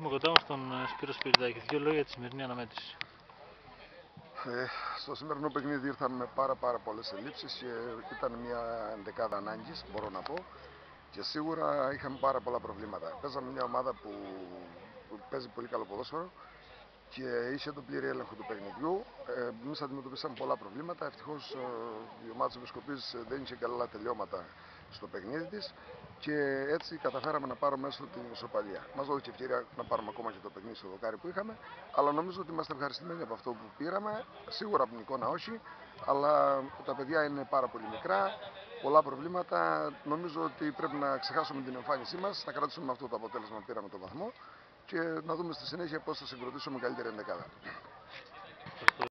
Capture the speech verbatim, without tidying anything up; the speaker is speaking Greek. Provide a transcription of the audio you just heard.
Έχουμε κοντά μας τον Σπύρο Σπυριδάκη. Δύο λόγια για τη σημερινή αναμέτρηση. Ε, στο σημερινό παιχνίδι ήρθαν με πάρα, πάρα πολλές ελλείψεις και ήταν μια εντεκάδα ανάγκης, μπορώ να πω. Και σίγουρα είχαμε πάρα πολλά προβλήματα. Παίζαμε μια ομάδα που, που παίζει πολύ καλό ποδόσφαιρο και είχε τον πλήρη έλεγχο του παιχνιδιού. Ε, εμείς αντιμετωπίσαμε πολλά προβλήματα. Ευτυχώς ε, η ομάδα της Επισκοπής δεν είχε καλά τελειώματα στο παιχνίδι της και έτσι καταφέραμε να πάρουμε έστω την ισοπαλία. Μας δόθηκε ευκαιρία να πάρουμε ακόμα και το παιχνίδι στο δοκάρι που είχαμε, αλλά νομίζω ότι είμαστε ευχαριστημένοι από αυτό που πήραμε. Σίγουρα από την εικόνα όχι, αλλά τα παιδιά είναι πάρα πολύ μικρά. Πολλά προβλήματα. Νομίζω ότι πρέπει να ξεχάσουμε την εμφάνισή μας, να κρατήσουμε αυτό το αποτέλεσμα που πήραμε το βαθμό και να δούμε στη συνέχεια πώς θα συγκροτήσουμε καλύτερη ενδεκάδα.